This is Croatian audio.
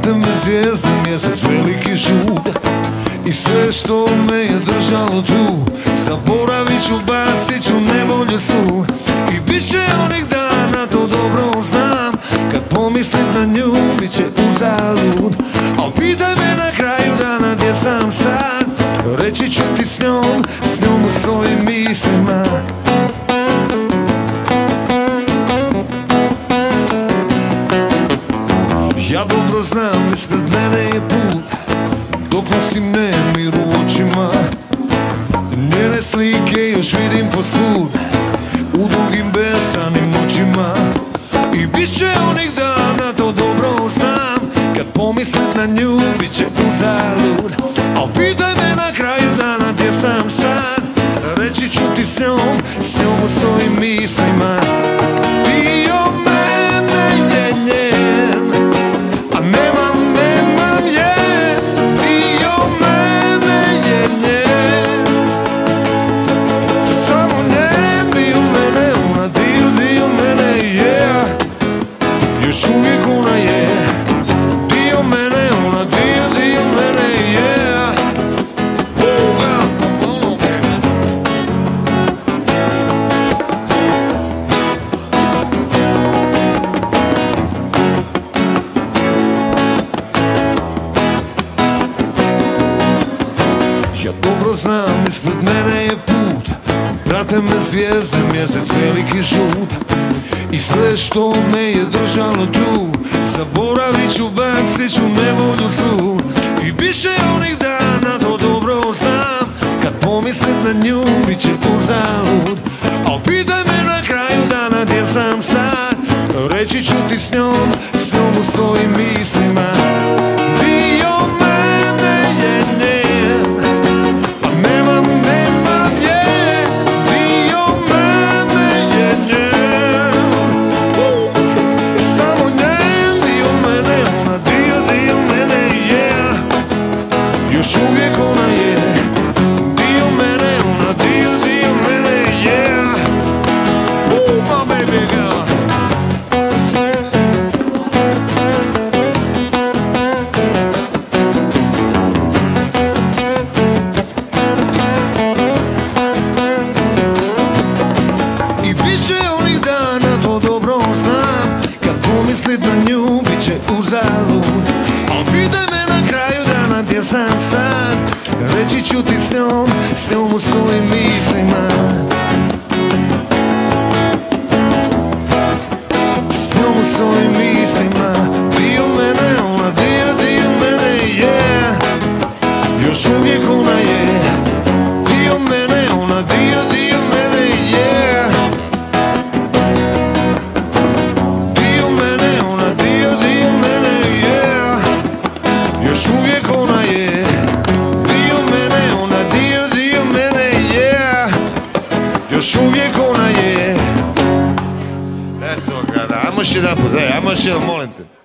prate me zvijezde, mjesec veliki žut. I sve što me je držalo tu, zaboravit ću, bacit ću nevolju svu. I bit će onih dana, to dobro znam, kad pomislim na nju, bit će uzalud. Al pitaj me na kraju dana gdje sam sad, reći ću ti s njom u svojim mislima. Ja dobro znam, ispred mene je put, dok nosim nemir u očima. Njene slike još vidim posvud, u dugim besanim noćima. I bit će onih dana, to dobro znam, kad pomislim na nju, bit će uzalud. Al pitaj me na kraju dana gdje sam sad, reći ću ti s njom u svojim mislima. Dio mene je njen, a nemam je. Dio mene je njen, samo njen. Dio mene, ona dio mene je, još uvijek ona je. Dio mene, ona dio mene je. Ja dobro znam, ispred mene je put, prate me zvijezde, mjesec veliki žut. I sve što me je držalo tu, zaboravit ću, bacit ću nevolju svu. I bit će onih dana, to dobro znam, kad pomislim na nju, bit će uzalud. Al pitaj me na kraju dana gdje sam sad, reći ću ti s njom u svojim mislima. Dio mene je njen, a nemam je. Dio mene je njen, samo njen. Dio mene, ona dio mene je, još uvijek ona je. Dio mene, ona dio mene je. My baby girl. I bit će onih dana, to dobro znam, kad pomislit na nju, bit će uzalud. Al pitaj me na kraju dana gdje sam sad, reći ću ti s njom u svojim mislima. S njom u svojim mislima. Dio mene, ona dio mene je, još uvijek ona je. Dio mene, ona dio mene je. Dio mene, ona dio mene je, još uvijek ona je. Dio mene, ona dio mene je, još uvijek ona je. Eto ga, ajmo još jedan put, ajmo još jedan, molim te.